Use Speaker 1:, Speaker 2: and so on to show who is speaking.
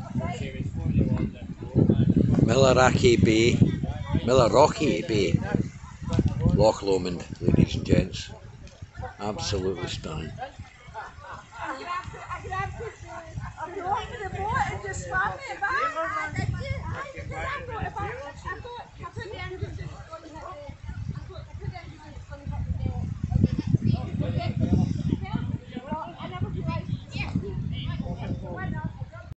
Speaker 1: Milleraki Bay, Millerrocky Bay, Loch Lomond, ladies and gents. Absolutely stunning.
Speaker 2: I grabbed it, I grabbed it, I brought the boat and just swam it back.